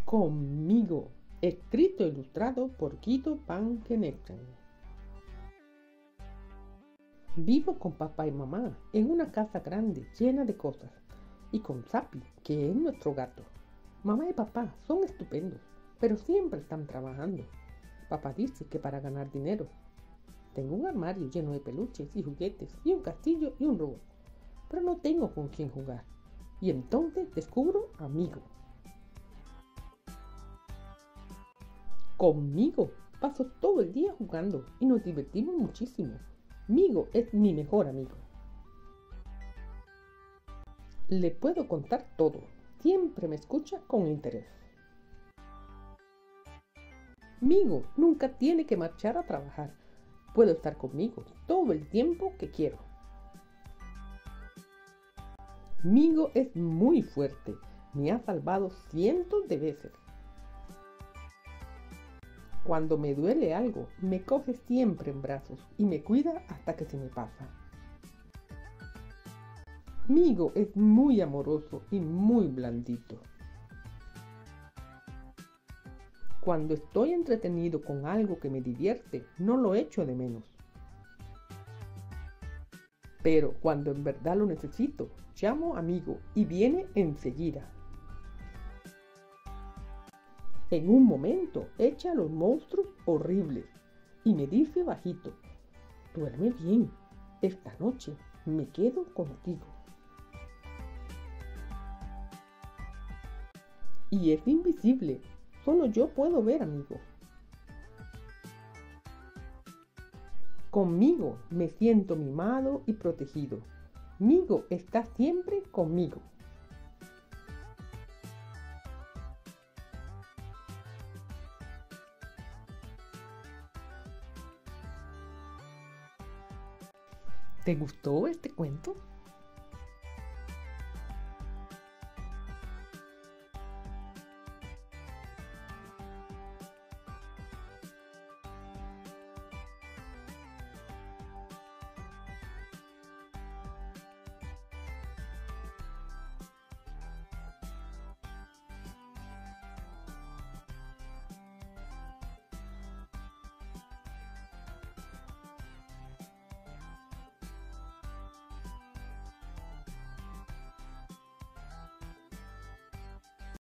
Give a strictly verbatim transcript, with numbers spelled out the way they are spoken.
Conmigo, escrito e ilustrado por Guido van Kempen. Vivo con papá y mamá en una casa grande llena de cosas y con Zapi, que es nuestro gato. Mamá y papá son estupendos, pero siempre están trabajando. Papá dice que para ganar dinero. Tengo un armario lleno de peluches y juguetes y un castillo y un robot, pero no tengo con quién jugar. Y entonces descubro a Migo. Conmigo paso todo el día jugando y nos divertimos muchísimo. Migo es mi mejor amigo. Le puedo contar todo. Siempre me escucha con interés. Migo nunca tiene que marchar a trabajar. Puedo estar conmigo todo el tiempo que quiero. Migo es muy fuerte. Me ha salvado cientos de veces. Cuando me duele algo, me coge siempre en brazos y me cuida hasta que se me pasa. Migo es muy amoroso y muy blandito. Cuando estoy entretenido con algo que me divierte, no lo echo de menos. Pero cuando en verdad lo necesito, llamo a Migo y viene enseguida. En un momento echa a los monstruos horribles y me dice bajito: duerme bien, esta noche me quedo contigo. Y es invisible, solo yo puedo ver a Migo. Conmigo me siento mimado y protegido. Migo está siempre conmigo. ¿Te gustó este cuento?